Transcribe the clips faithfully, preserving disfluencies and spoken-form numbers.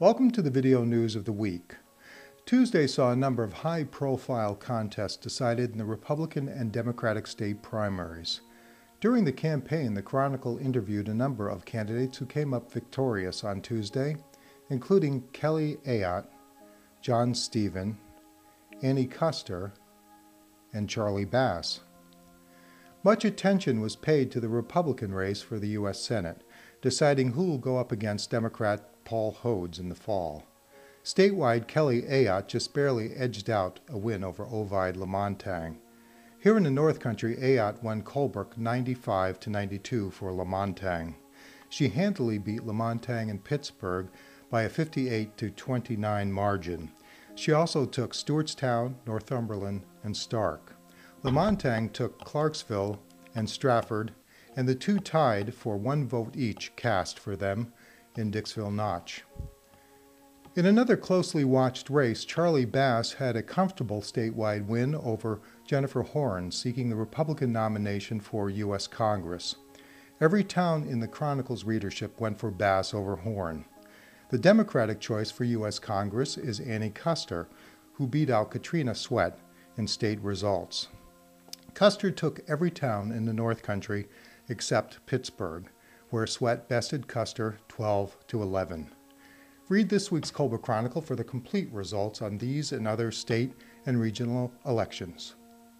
Welcome to the video news of the week. Tuesday saw a number of high-profile contests decided in the Republican and Democratic state primaries. During the campaign, the Chronicle interviewed a number of candidates who came up victorious on Tuesday, including Kelly Ayotte, John Stephen, Annie Kuster, and Charlie Bass. Much attention was paid to the Republican race for the U S Senate, deciding who will go up against Democrat Paul Hodes in the fall. Statewide, Kelly Ayotte just barely edged out a win over Ovid Lamontagne. Here in the North Country, Ayotte won Colebrook ninety-five to ninety-two for Lamontagne. She handily beat Lamontagne and Pittsburgh by a fifty-eight to twenty-nine margin. She also took Stewartstown, Northumberland, and Stark. Lamontagne took Clarksville and Stratford, and the two tied for one vote each cast for them in Dixville Notch. In another closely watched race, Charlie Bass had a comfortable statewide win over Jennifer Horn, seeking the Republican nomination for U S Congress. Every town in the Chronicle's readership went for Bass over Horn. The Democratic choice for U S Congress is Annie Kuster, who beat out Katrina Sweat in state results. Kuster took every town in the North Country except Pittsburgh, where Sweat bested Kuster twelve to eleven. Read this week's Colebrook Chronicle for the complete results on these and other state and regional elections.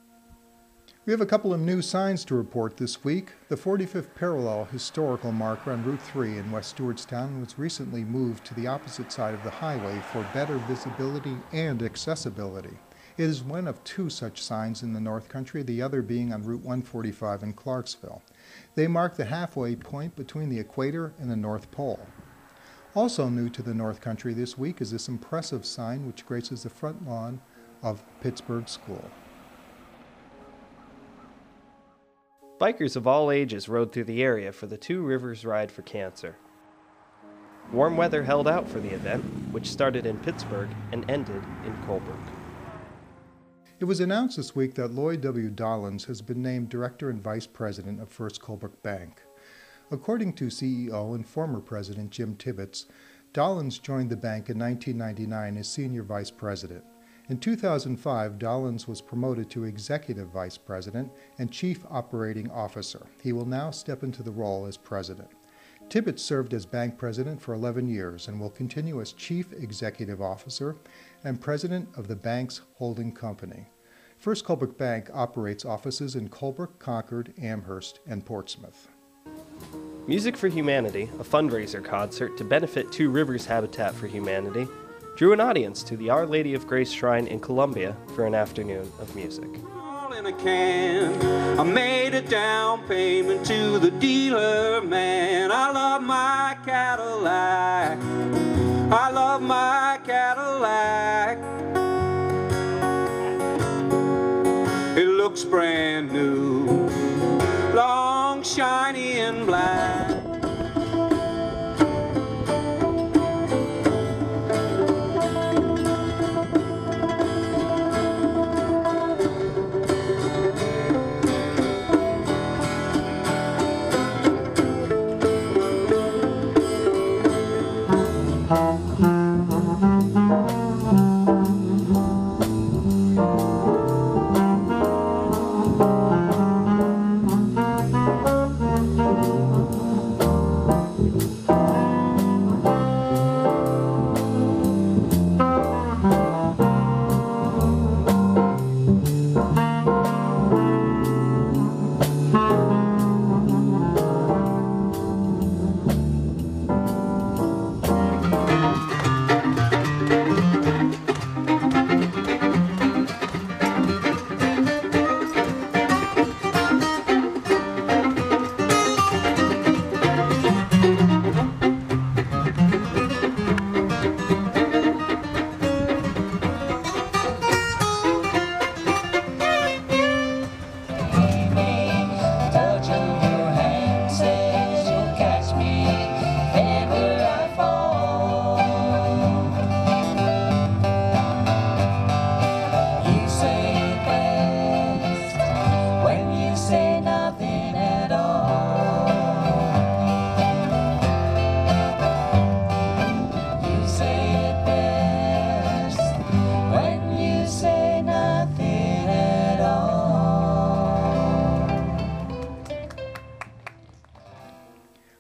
We have a couple of new signs to report this week. The forty-fifth parallel historical marker on Route three in West Stewartstown was recently moved to the opposite side of the highway for better visibility and accessibility. It is one of two such signs in the North Country, the other being on Route one forty-five in Clarksville. They mark the halfway point between the equator and the North Pole. Also new to the North Country this week is this impressive sign which graces the front lawn of Pittsburgh School. Bikers of all ages rode through the area for the Two Rivers Ride for Cancer. Warm weather held out for the event, which started in Pittsburgh and ended in Colebrook. It was announced this week that Lloyd W. Dollins has been named Director and Vice President of First Colebrook Bank. According to C E O and former President Jim Tibbetts, Dollins joined the bank in nineteen ninety-nine as Senior Vice President. In two thousand five, Dollins was promoted to Executive Vice President and Chief Operating Officer. He will now step into the role as President. Tibbetts served as bank president for eleven years and will continue as Chief Executive Officer and President of the bank's holding company. First Colebrook Bank operates offices in Colebrook, Concord, Amherst, and Portsmouth. Music for Humanity, a fundraiser concert to benefit Two Rivers Habitat for Humanity, drew an audience to the Our Lady of Grace Shrine in Columbia for an afternoon of music. In a can, I made a down payment to the dealer man. I love my Cadillac. I love my Cadillac. It looks brand new, long, shiny, and black.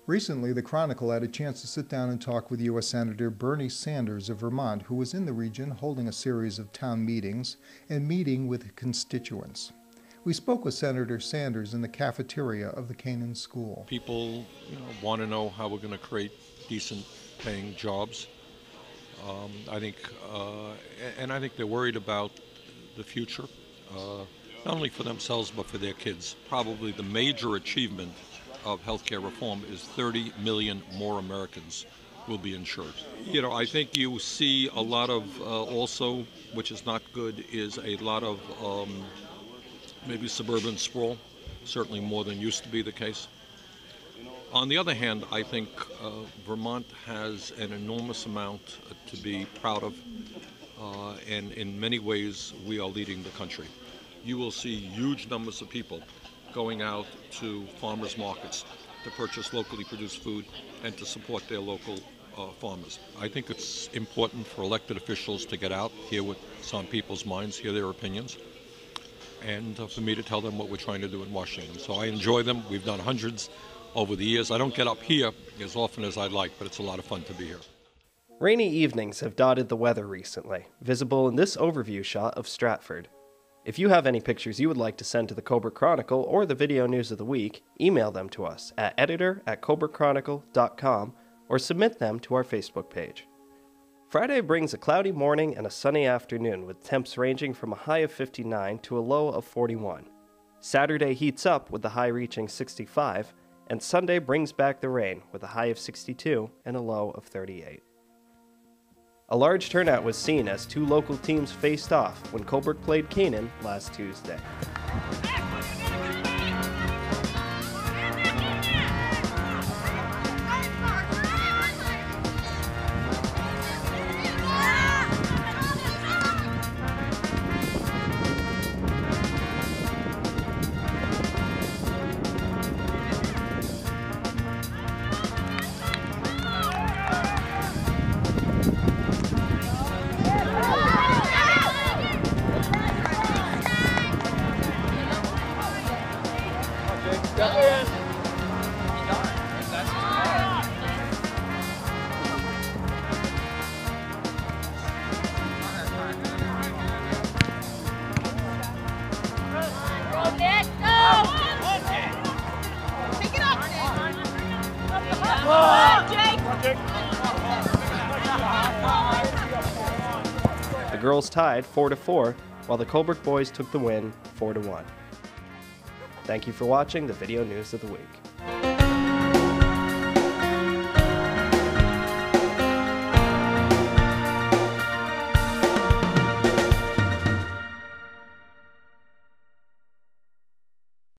Recently, the Chronicle had a chance to sit down and talk with U S Senator Bernie Sanders of Vermont, who was in the region holding a series of town meetings and meeting with constituents. We spoke with Senator Sanders in the cafeteria of the Canaan school. People, you know, want to know how we're going to create decent paying jobs. Um, I think, uh, and I think they're worried about the future, uh, not only for themselves but for their kids. Probably the major achievement of healthcare reform is thirty million more Americans will be insured. You know, I think you see a lot of uh, also, which is not good, is a lot of um, maybe suburban sprawl, certainly more than used to be the case. On the other hand, I think uh, Vermont has an enormous amount uh, to be proud of, uh, and in many ways we are leading the country. You will see huge numbers of people going out to farmers markets to purchase locally produced food and to support their local uh, farmers. I think it's important for elected officials to get out, hear what's on people's minds, hear their opinions, and uh, for me to tell them what we're trying to do in Washington. So I enjoy them. We've done hundreds over the years. I don't get up here as often as I'd like, but it's a lot of fun to be here. Rainy evenings have dotted the weather recently, visible in this overview shot of Stratford. If you have any pictures you would like to send to the Colebrook Chronicle or the Video News of the Week, email them to us at editor at colebrook chronicle dot com or submit them to our Facebook page. Friday brings a cloudy morning and a sunny afternoon with temps ranging from a high of fifty-nine to a low of forty-one. Saturday heats up with the high reaching sixty-five, and Sunday brings back the rain with a high of sixty-two and a low of thirty-eight. A large turnout was seen as two local teams faced off when Colebrook played Canaan last Tuesday. The girls tied four to four, while the Colebrook boys took the win four to one. Thank you for watching the Video News of the Week.